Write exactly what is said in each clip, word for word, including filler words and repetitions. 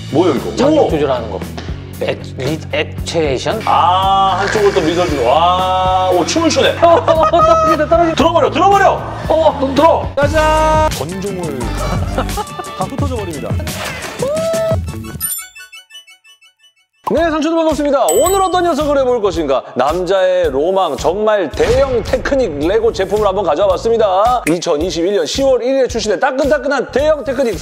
뭐예요 이거? 장력 조절하는 거. 액, 리, 액체이션? 아, 한쪽으로 또 미소주. 와, 오, 춤을 추네. 어, 어, 어, 떨어지다, 떨어지다. 들어버려, 들어버려! 어, 너 들어! 짜잔! 전종을 다 흩어져 버립니다. 네, 상추도 반갑습니다. 오늘 어떤 녀석을 해볼 것인가? 남자의 로망, 정말 대형 테크닉 레고 제품을 한번 가져와 봤습니다. 이천이십일 년 시월 일일에 출시된 따끈따끈한 대형 테크닉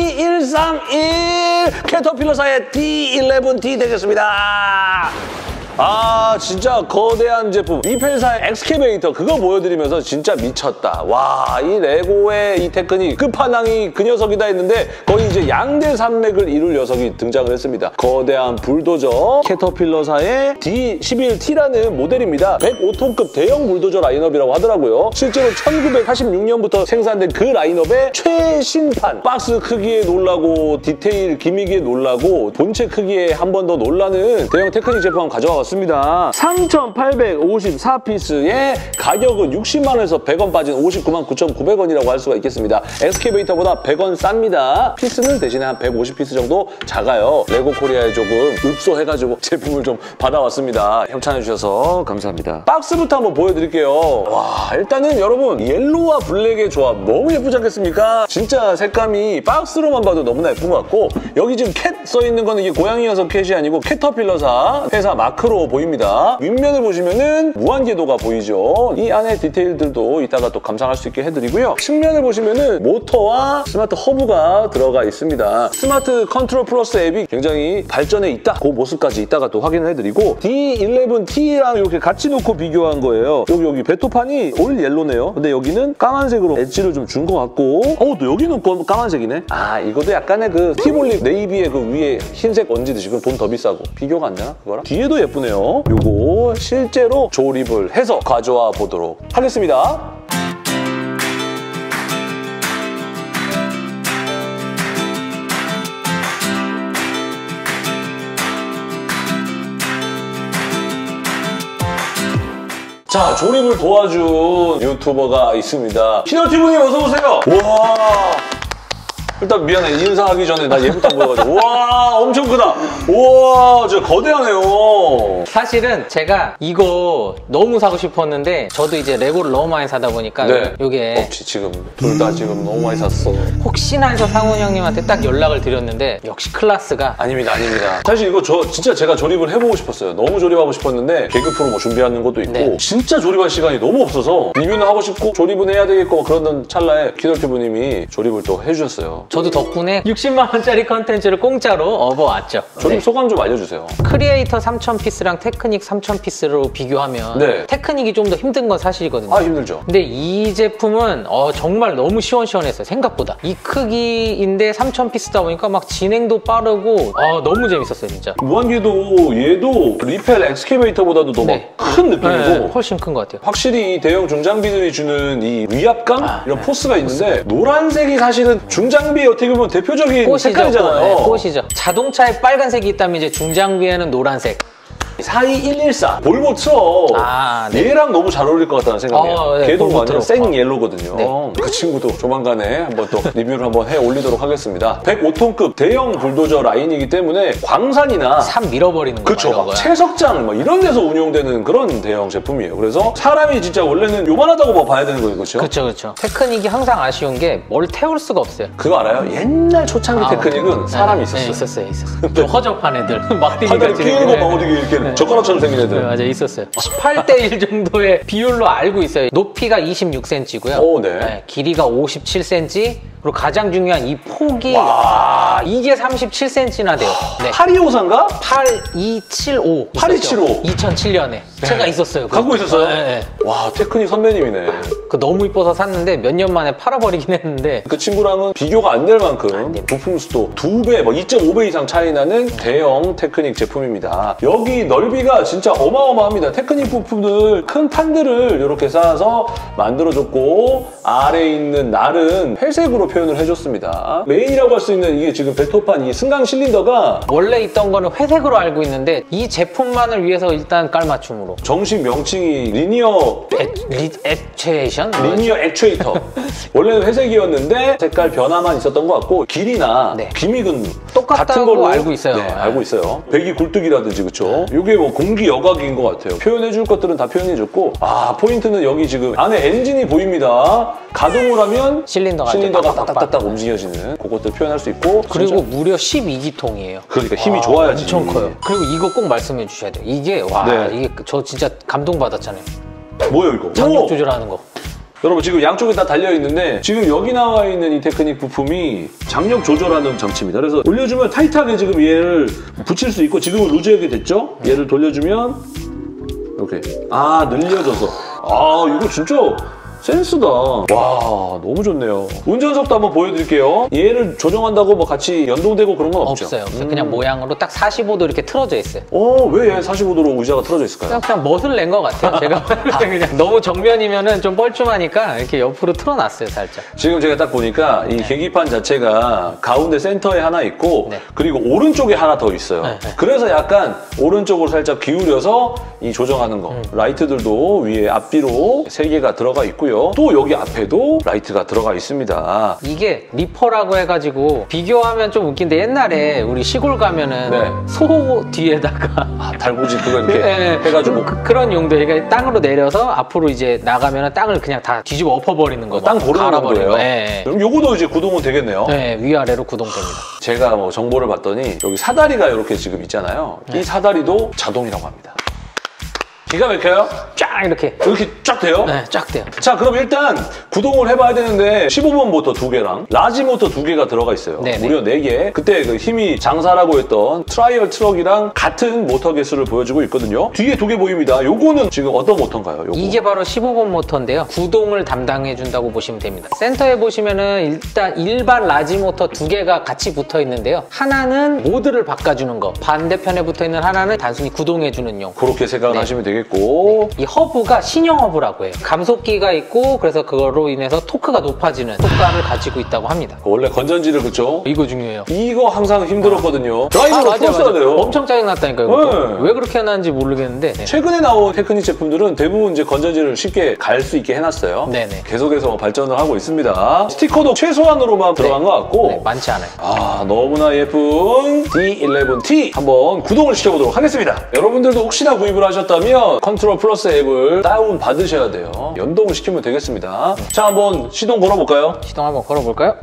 사이일삼일 캐터필러사의 디 일레븐 티 되겠습니다. 아, 진짜 거대한 제품 리펠사의 엑스케베이터 그거 보여드리면서 진짜 미쳤다. 와, 이 레고의 이 테크닉 끝판왕이 그 녀석이다 했는데 거의 이제 양대 산맥을 이룰 녀석이 등장을 했습니다. 거대한 불도저 캐터필러사의 디 십일 티라는 모델입니다. 백오 톤급 대형 불도저 라인업이라고 하더라고요. 실제로 천구백팔십육 년부터 생산된 그 라인업의 최신판. 박스 크기에 놀라고 디테일 기미기에 놀라고 본체 크기에 한 번 더 놀라는 대형 테크닉 제품 한번 가져와 봤습니다. 삼천팔백오십사 피스의 가격은 육십만 원에서 백 원 빠진 오십구만 구천구백 원이라고 할 수가 있겠습니다. 엑스케베이터보다 백 원 쌉니다. 피스는 대신에 한 백오십 피스 정도 작아요. 레고 코리아에 조금 읍소해가지고 제품을 좀 받아왔습니다. 협찬해주셔서 감사합니다. 박스부터 한번 보여드릴게요. 와, 일단은 여러분 옐로우와 블랙의 조합 너무 예쁘지 않겠습니까? 진짜 색감이 박스로만 봐도 너무나 예쁜 것 같고 여기 지금 캣 써있는 거는 이게 고양이 녀석 캣이 아니고 캐터필러사 회사 마크로 보입니다. 윗면을 보시면은 무한궤도가 보이죠. 이 안에 디테일들도 이따가 또 감상할 수 있게 해드리고요. 측면을 보시면은 모터와 스마트 허브가 들어가 있습니다. 스마트 컨트롤 플러스 앱이 굉장히 발전해 있다. 그 모습까지 이따가 또 확인을 해드리고 디 일레븐 티랑 이렇게 같이 놓고 비교한 거예요. 여기 여기 배토판이 올 옐로네요. 근데 여기는 까만색으로 엣지를 좀 준 것 같고 어, 또 여기는 까만색이네. 아, 이것도 약간의 그 티볼리 네이비의 그 위에 흰색 얹듯이 그럼 돈 더 비싸고 비교가 안 되나? 그거랑? 뒤에도 예쁘네요. 요거 실제로 조립을 해서 가져와 보도록 하겠습니다. 자, 조립을 도와준 유튜버가 있습니다. 키노티브님 어서 오세요. 와. 일단 미안해. 인사하기 전에 나 얘부터 보여가지고. 와, 엄청 크다. 우와, 진짜 거대하네요. 사실은 제가 이거 너무 사고 싶었는데 저도 이제 레고를 너무 많이 사다 보니까 네. 요게 없지, 지금 둘 다 지금 너무 많이 샀어. 혹시나 해서 상훈 형님한테 딱 연락을 드렸는데 역시 클래스가 아닙니다, 아닙니다. 사실 이거 저 진짜 제가 조립을 해보고 싶었어요. 너무 조립하고 싶었는데 개그 프로 뭐 준비하는 것도 있고 네. 진짜 조립할 시간이 너무 없어서 리뷰는 하고 싶고 조립은 해야 되겠고 그러는 찰나에 키노티브님이 조립을 또 해주셨어요. 저도 덕분에 육십만 원짜리 컨텐츠를 공짜로 업어왔죠. 조립 네. 소감 좀 알려주세요. 크리에이터 삼천 피스랑 테크닉 삼천 피스로 비교하면 네. 테크닉이 좀 더 힘든 건 사실이거든요. 아, 힘들죠. 근데 이 제품은 어, 정말 너무 시원시원했어요. 생각보다. 이 크기인데 삼천 피스다 보니까 막 진행도 빠르고 어, 너무 재밌었어요, 진짜. 무한궤도 얘도 리펠 엑스케베이터보다도 더 막 큰 네. 느낌이고 네, 훨씬 큰 것 같아요. 확실히 이 대형 중장비들이 주는 이 위압감? 아, 이런 네. 포스가 있는데 노란색이 사실은 중장비의 어떻게 보면 대표적인 꽃이죠, 색깔이잖아요. 꽃, 네, 꽃이죠. 자동차에 빨간색이 있다면 이제 중장비에는 노란색. 사이일일사 볼보 트럭 아, 네. 얘랑 너무 잘 어울릴 것 같다는 생각이에요. 어, 네, 걔도 볼보 완전 트럭. 생 옐로거든요. 네. 그 친구도 조만간에 한번 또 리뷰를 한번 해 올리도록 하겠습니다. 백오 톤급 대형 불도저 라인이기 때문에 광산이나 산 밀어버리는 거. 그쵸, 막 채석장 막 이런 데서 운용되는 그런 대형 제품이에요. 그래서 사람이 진짜 원래는 요만하다고 뭐 봐야 되는 거예요, 그렇죠? 그렇죠, 그렇죠. 테크닉이 항상 아쉬운 게 뭘 태울 수가 없어요. 그거 알아요? 옛날 초창기 아, 테크닉은 네, 사람이 네, 있었어요. 네, 있었어요, 있었어요. 좀 허접한 애들, 막 뛰니까 하다리 끼고 막 어디 이렇게 네. 젓가락처럼 생긴 애들. 네, 맞아요, 있었어요. 십팔 대 일 정도의 비율로 알고 있어요. 높이가 이십육 센티미터고요. 오, 네. 네, 길이가 오십칠 센티미터. 그리고 가장 중요한 이 폭이 와, 이게 삼십칠 센티미터나 돼요. 네. 팔이오사인가? 팔이칠오. 팔이칠오. 이천칠 년에 네. 제가 있었어요. 그거. 갖고 있었어요? 네, 네. 와, 테크닉 선배님이네. 그 너무 이뻐서 샀는데 몇 년 만에 팔아버리긴 했는데 그 친구랑은 비교가 안 될 만큼 부품 수도 두 배, 뭐 이 점 오 배 이상 차이 나는 대형 테크닉 제품입니다. 여기 넓이가 진짜 어마어마합니다. 테크닉 부품들 큰 판들을 이렇게 쌓아서 만들어줬고 아래에 있는 날은 회색으로 표현을 해줬습니다. 메인이라고 할 수 있는 이게 지금 벨토판 이 승강 실린더가 원래 있던 거는 회색으로 알고 있는데 이 제품만을 위해서 일단 깔맞춤으로. 정식 명칭이 리니어 에, 리, 액추에이션? 리니어 액추에이터. 원래는 회색이었는데 색깔 변화만 있었던 것 같고 길이나 네. 기믹은 똑같다고 같은 걸로 알고 있어요. 네, 네. 알고 있어요. 배기 굴뚝이라든지 그쵸? 이게 뭐 공기 여각인 것 같아요. 표현해줄 것들은 다 표현해줬고 아 포인트는 여기 지금 안에 엔진이 보입니다. 가동을 하면 실린더가, 실린더가 빡빡빡. 딱딱딱딱 움직여지는 그것들 표현할 수 있고 그리고 진짜. 무려 십이 기통이에요. 그러니까 힘이 와, 좋아야지. 엄청 커요. 그리고 이거 꼭 말씀해 주셔야 돼요. 이게 와 네. 이게 저 진짜 감동받았잖아요. 뭐예요 이거? 장력 오! 조절하는 거. 여러분 지금 양쪽에 다 달려있는데 지금 여기 나와 있는 이 테크닉 부품이 장력 조절하는 장치입니다. 그래서 올려주면 타이트하게 지금 얘를 붙일 수 있고 지금은 루즈하게 됐죠? 얘를 돌려주면 이렇게 아 늘려져서 아 이거 진짜 센스다. 와 너무 좋네요. 운전석도 한번 보여드릴게요. 얘를 조정한다고 뭐 같이 연동되고 그런 건 없죠? 없어요. 없어요. 그냥 모양으로 딱 사십오 도 이렇게 틀어져 있어요. 어, 왜 얘 사십오 도로 의자가 틀어져 있을까요? 그냥, 그냥 멋을 낸 것 같아요. 제가 그냥 너무 정면이면은 좀 뻘쭘하니까 이렇게 옆으로 틀어놨어요, 살짝. 지금 제가 딱 보니까 이 계기판 자체가 가운데 센터에 하나 있고 네. 그리고 오른쪽에 하나 더 있어요. 네, 네. 그래서 약간 오른쪽으로 살짝 기울여서 이 조정하는 거. 음. 라이트들도 위에 앞뒤로 세 개가 들어가 있고요. 또 여기 앞에도 라이트가 들어가 있습니다. 이게 리퍼라고 해가지고 비교하면 좀 웃긴데 옛날에 우리 시골 가면은 네. 소 뒤에다가 아, 달구지 그거 이렇게 네, 해가지고 그, 그런 용도. 그러니까 땅으로 내려서 앞으로 이제 나가면은 땅을 그냥 다 뒤집어 엎어버리는 거. 땅 고르는 갈아버리는 거예요. 거. 네. 그럼 요거도 이제 구동은 되겠네요. 네, 위아래로 구동됩니다. 제가 뭐 정보를 봤더니 여기 사다리가 이렇게 지금 있잖아요. 네. 이 사다리도 자동이라고 합니다. 기가 막혀요? 쫙 이렇게. 이렇게 쫙 돼요? 네, 쫙 돼요. 자 그럼 일단 구동을 해봐야 되는데 십오 번 모터 두 개랑 라지 모터 두 개가 들어가 있어요. 네네. 무려 네 개. 그때 그 힘이 장사라고 했던 트라이얼 트럭이랑 같은 모터 개수를 보여주고 있거든요. 뒤에 두 개 보입니다. 요거는 지금 어떤 모터인가요? 요거? 이게 바로 십오 번 모터인데요. 구동을 담당해준다고 보시면 됩니다. 센터에 보시면은 일단 일반 라지 모터 두 개가 같이 붙어 있는데요. 하나는 모드를 바꿔주는 거, 반대편에 붙어 있는 하나는 단순히 구동해주는 용. 그렇게 생각을 네. 하시면 되겠고 이 허브가 신형 허브라고 해요. 감속기가 있고 그래서 그거로 인해서 토크가 높아지는 효과를 가지고 있다고 합니다. 원래 건전지를 그쵸? 이거 중요해요. 이거 항상 힘들었거든요. 드라이버로 맞아, 풀었어야 맞아. 돼요. 엄청 짜증났다니까요. 이거. 네. 왜 그렇게 해놨는지 모르겠는데. 네. 최근에 나온 테크닉 제품들은 대부분 이제 건전지를 쉽게 갈 수 있게 해놨어요. 네네. 계속해서 발전을 하고 있습니다. 스티커도 최소한으로만 들어간 것 같고 네, 많지 않아요. 아 너무나 예쁜 디 일레븐 티 한번 구동을 시켜보도록 하겠습니다. 여러분들도 혹시나 구입을 하셨다면 컨트롤 플러스 앱을 다운 받으셔야 돼요. 연동을 시키면 되겠습니다. 자 한번 시동 걸어볼까요? 시동 한번 걸어볼까요?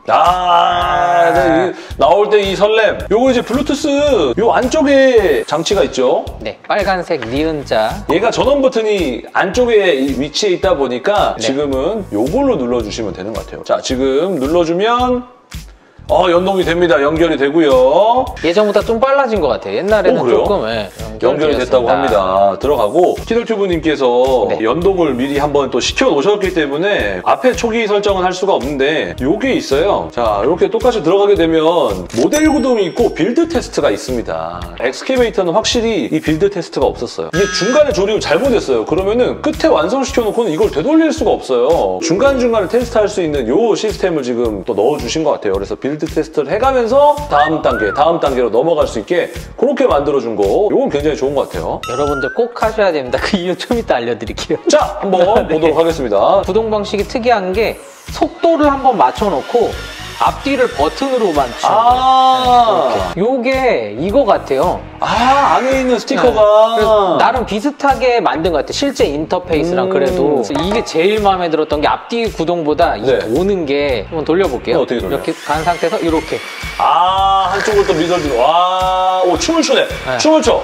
아, 네, 이- 나올 때 이 설렘. 요거 이제 블루투스 요 안쪽에 장치가 있죠. 네, 빨간색 니은자. 얘가 전원 버튼이 안쪽에 이 위치에 있다 보니까 네. 지금은 요걸로 눌러주시면 되는 것 같아요. 자, 지금 눌러주면 어, 연동이 됩니다. 연결이 되고요. 예전보다 좀 빨라진 것 같아요. 옛날에는 어, 그래요? 조금 예, 연결이 됐다고 연결되었습니다. 합니다. 들어가고 키덜튜브님께서 네. 연동을 미리 한번 또 시켜 놓으셨기 때문에 앞에 초기 설정은 할 수가 없는데 요게 있어요. 자 이렇게 똑같이 들어가게 되면 모델 구동이 있고 빌드 테스트가 있습니다. 엑스케베이터는 확실히 이 빌드 테스트가 없었어요. 이게 중간에 조립을 잘못했어요. 그러면은 끝에 완성시켜 놓고는 이걸 되돌릴 수가 없어요. 중간중간에 테스트할 수 있는 요 시스템을 지금 또 넣어주신 것 같아요. 그래서 빌드 테스트를 해가면서 다음 단계, 다음 단계로 넘어갈 수 있게 그렇게 만들어준 거 요건 굉장히 좋은 것 같아요. 여러분들 꼭 하셔야 됩니다. 그 이유 좀 이따 알려드릴게요. 자, 한번 네. 보도록 하겠습니다. 구동 방식이 특이한 게 속도를 한번 맞춰놓고 앞뒤를 버튼으로 맞추는 아, 거예요. 요게 이거 같아요. 아, 안에 있는 그래서 스티커가 나름 비슷하게 만든 것 같아요. 실제 인터페이스랑 음. 그래도 이게 제일 마음에 들었던 게 앞뒤 구동보다 이 네. 도는 게 한번 돌려볼게요. 어, 어떻게 돌려요? 이렇게 간 상태에서 이렇게 아, 한쪽으로 또 미설지로 와, 오, 춤을 추네. 네. 춤을 춰.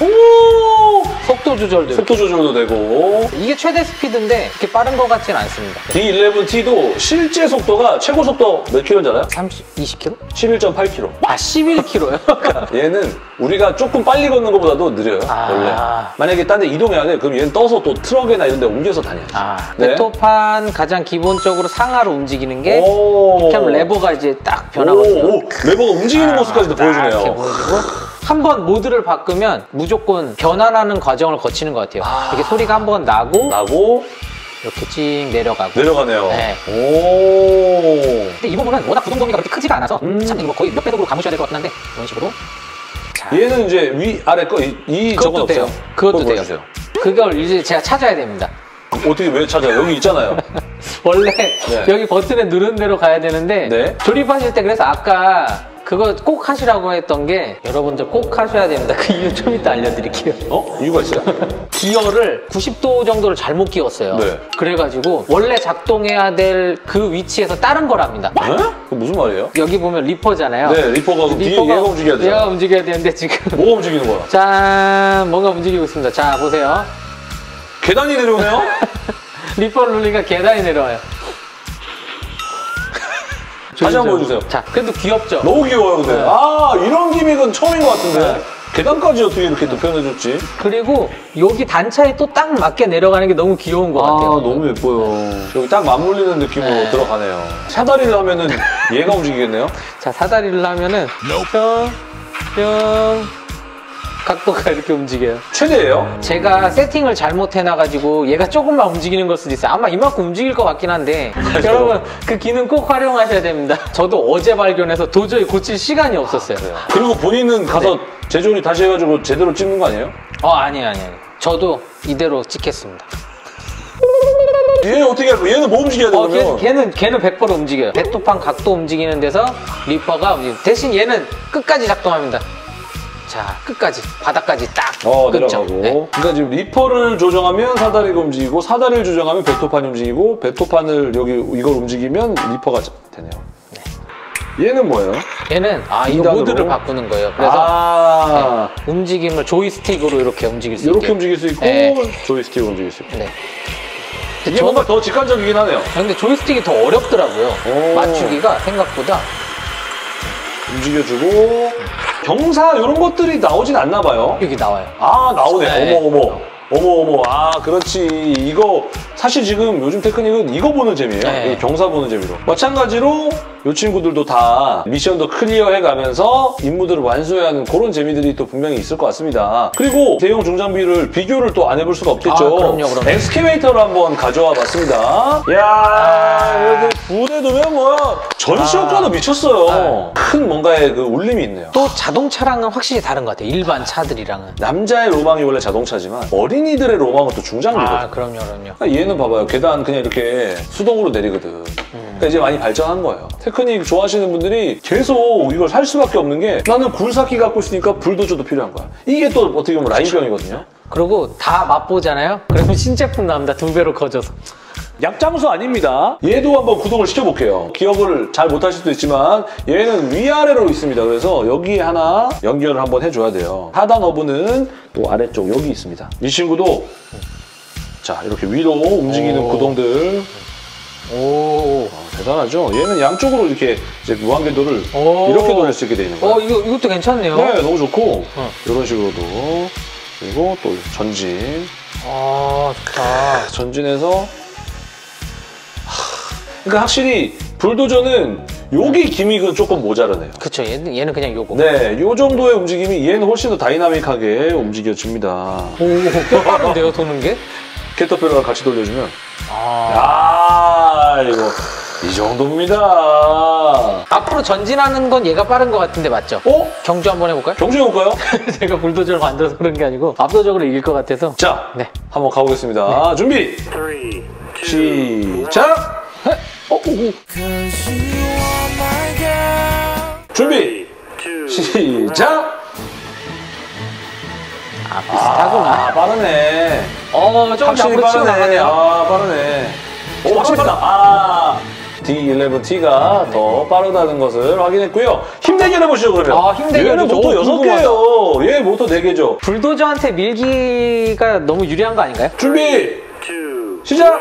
오, 속도 조절도 속도 조절도 되고. 이게 최대 스피드인데 그렇게 빠른 것 같진 않습니다. 디 일레븐 티도 실제 속도가 최고 속도 몇 킬로인지 알아요? 삼십, 이십 킬로미터? 십일 점 팔 킬로미터. 아, 십일 킬로미터요? 얘는 우리가 조금 빨리 걷는 것보다도 느려요. 아. 원래. 만약에 딴 데 이동해야 돼. 그럼 얘는 떠서 또 트럭이나 이런 데 옮겨서 다녀야지. 아, 네. 베토판 가장 기본적으로 상하로 움직이는 게 오. 이렇게 하면 레버가 이제 딱 변하거든요. 오, 오, 레버가 움직이는 아, 모습까지도 딱 이렇게 보여주네요. 보여주고 한 번 모드를 바꾸면 무조건 변환하는 과정을 거치는 것 같아요. 아. 이렇게 소리가 한 번 나고 나고 이렇게 찡 내려가고. 내려가네요. 네. 오. 근데 이 부분은 워낙 구동 범위가 그렇게 크지가 않아서 음. 참 이거 거의 몇 배속으로 감으셔야 될 것 같긴 한데 이런 식으로. 자. 얘는 이제 위 아래 거 이 이 그것도 돼요. 없어요? 그것도 돼요. 보여주세요. 그걸 이제 제가 찾아야 됩니다. 어떻게 왜 찾아요? 여기 있잖아요. 원래 네. 여기 버튼에 누른 대로 가야 되는데 네. 조립하실 때 그래서 아까 그거 꼭 하시라고 했던 게 여러분들 꼭 하셔야 됩니다. 그 이유 좀 이따 알려드릴게요. 어? 이유가 있어요? 기어를 구십 도 정도를 잘못 끼웠어요. 네. 그래가지고 원래 작동해야 될 그 위치에서 다른 거랍니다. 네? 그 무슨 말이에요? 여기 보면 리퍼잖아요. 네, 리퍼가 그럼 뒤에 리퍼가 얘가 움직여야 돼요. 얘가 움직여야 되는데 지금 뭐가 움직이는 거야? 짠 뭔가 움직이고 있습니다. 자 보세요. 계단이 내려오네요? 리퍼를 누르니까 계단이 내려와요. 다시 한번 보여주세요. 자, 그래도 귀엽죠? 너무 귀여워요, 근데. 네. 아, 이런 기믹은 처음인 것 같은데. 네. 계단까지 어떻게 이렇게 또 표현해줬지? 그리고 여기 단차에 또 딱 맞게 내려가는 게 너무 귀여운 것 같아요. 너무 예뻐요. 여기 딱 맞물리는 느낌으로 네. 들어가네요. 사다리를 하면은 얘가 움직이겠네요? 자, 사다리를 하면은 뿅, 뿅 각도가 이렇게 움직여요. 최대예요? 제가 세팅을 잘못 해놔가지고 얘가 조금만 움직이는 걸 수도 있어요. 아마 이만큼 움직일 것 같긴 한데 여러분 그 기능 꼭 활용하셔야 됩니다. 저도 어제 발견해서 도저히 고칠 시간이 없었어요. 아, 그리고 본인은 가서 네. 재조립 다시 해가지고 제대로 찍는 거 아니에요? 어 아니에요 아니에요. 저도 이대로 찍겠습니다. 얘 어떻게 할 거야? 얘는 뭐 움직여야 돼, 어, 그러면? 걔, 걔는 걔는 백 퍼센트 움직여요. 백도판 각도 움직이는 데서 리퍼가 움직여요. 대신 얘는 끝까지 작동합니다. 자, 끝까지 바닥까지 딱 어, 끊죠. 내려가고. 네. 그러니까 지금 리퍼를 조정하면 사다리가 움직이고, 사다리를 조정하면 백토판이 움직이고, 백토판을 여기 이걸 움직이면 리퍼가 되네요. 네. 얘는 뭐예요? 얘는 아 이거 이단으로? 모드를 바꾸는 거예요. 그래서 아 네, 움직임을 조이스틱으로 이렇게 움직일 수 이렇게 있게. 움직일 수 있고, 네. 조이스틱으로 움직일 수 있고. 네. 이게 저는- 뭔가 더 직관적이긴 하네요. 근데 조이스틱이 더 어렵더라고요. 오. 맞추기가 생각보다. 움직여주고, 경사 이런 것들이 나오진 않나 봐요. 여기 나와요. 아, 나오네. 네. 어머, 어머. 어머, 어머. 아, 그렇지. 이거, 사실 지금 요즘 테크닉은 이거 보는 재미예요. 네. 이 경사 보는 재미로. 마찬가지로 이 친구들도 다 미션도 클리어해 가면서 임무들을 완수해야 하는 그런 재미들이 또 분명히 있을 것 같습니다. 그리고 대형 중장비를 비교를 또 안 해볼 수가 없겠죠. 아, 그럼요, 그럼요. 엑스케베이터를 한번 가져와 봤습니다. 이야, 여기 부대 두면 뭐, 전시 효과도 아. 미쳤어요. 큰 뭔가의 그 울림이 있네요. 또 자동차랑은 확실히 다른 것 같아요. 일반 차들이랑은. 남자의 로망이 원래 자동차지만 어린이들의 로망은 또 중장비거든. 아, 그럼요, 그럼요. 그러니까 얘는 봐봐요. 계단 그냥 이렇게 수동으로 내리거든. 그러니까 이제 많이 발전한 거예요. 테크닉 좋아하시는 분들이 계속 이걸 살 수밖에 없는 게 나는 굴삭기 갖고 있으니까 불도저도 필요한 거야. 이게 또 어떻게 보면 라인병이거든요. 그리고 다 맛보잖아요? 그러면 신제품 나옵니다. 두 배로 커져서. 약장수 아닙니다. 얘도 한번 구동을 시켜볼게요. 기억을 잘 못할 수도 있지만 얘는 위아래로 있습니다. 그래서 여기에 하나 연결을 한번 해줘야 돼요. 하단 허브는 또 아래쪽 여기 있습니다. 이 친구도 자 이렇게 위로 움직이는 오. 구동들 오. 어, 대단하죠? 얘는 양쪽으로 이렇게 이제 무한궤도를 오. 이렇게 돌릴 수 있게 돼 있는 거예요. 어, 이거, 이것도 괜찮네요. 네, 너무 좋고 어. 이런 식으로도 그리고 또 전진 아, 좋다. 전진해서 그러니까 확실히 불도저는 여기 기믹은 조금 모자라네요. 그쵸, 얘는, 얘는 그냥 요거. 네, 이 정도의 움직임이 얘는 훨씬 더 다이나믹하게 움직여줍니다. 오, 꽤 빠른데요, 도는 게? 캐터필러랑 같이 돌려주면 아. 야 이거 이 정도입니다. 앞으로 전진하는 건 얘가 빠른 것 같은데 맞죠? 어? 경주 한번 해볼까요? 경주해볼까요? 제가 불도저를 만들어서 그런 게 아니고 압도적으로 이길 것 같아서. 자, 네. 한번 가보겠습니다. 준비! Three, two, 시작! 어, 오, 오. 준비! two, 시작! 아, 비슷하구나. 아, 빠르네. 어, 조금 확실히 앞으로 치고 빠르네. 나가네요. 아, 빠르네. 오, 확실히 빠르다. 아, 디 일레븐 티가 더 빠르다는 것을 확인했고요. 힘 대결 해보시죠, 그러면. 아, 힘 대결 얘는 좋죠. 모터 오, 여섯 개예요. 얘 모터 네 개죠. 불도저한테 밀기가 너무 유리한 거 아닌가요? 준비! two, 시작!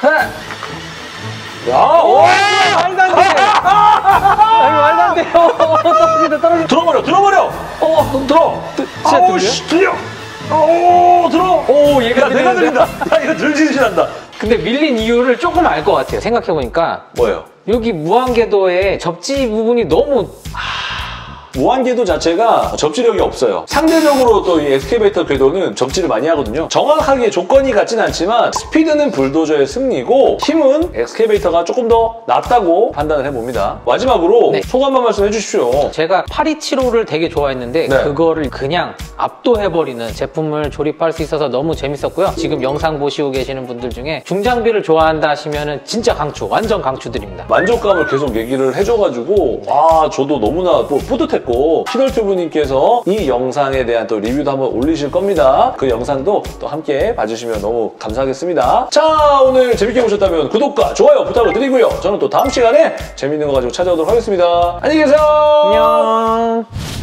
야, 오! 말도 안 돼! 아니, 말도 안 돼요. 떨어진다, 떨어진다. 들어버려, 들어버려! 어, 들어! 진짜 아우, 들려요? 씨, 들려! 오, 들어! 오, 얘가 야, 내가 들린다. 들린다. 야, 이거 들진진한다. 근데 밀린 이유를 조금 알 것 같아요. 생각해보니까. 뭐예요? 여기 무한궤도에 접지 부분이 너무 무한궤도 자체가 접지력이 없어요. 상대적으로 또 이 엑스케이베이터 궤도는 접지를 많이 하거든요. 정확하게 조건이 같진 않지만 스피드는 불도저의 승리고 힘은 엑스케이베이터가 조금 더 낫다고 판단을 해봅니다. 마지막으로 네. 소감 한 말씀 해주십시오. 제가 팔이칠오를 되게 좋아했는데 네. 그거를 그냥 압도해버리는 제품을 조립할 수 있어서 너무 재밌었고요. 지금 영상 보시고 계시는 분들 중에 중장비를 좋아한다 하시면 진짜 강추, 완전 강추드립니다. 만족감을 계속 얘기를 해줘가지고 아 저도 너무나 또 뿌듯했고 키덜튜브님께서 이 영상에 대한 또 리뷰도 한번 올리실 겁니다. 그 영상도 또 함께 봐주시면 너무 감사하겠습니다. 자 오늘 재밌게 보셨다면 구독과 좋아요 부탁을 드리고요. 저는 또 다음 시간에 재밌는 거 가지고 찾아오도록 하겠습니다. 안녕히 계세요. 안녕.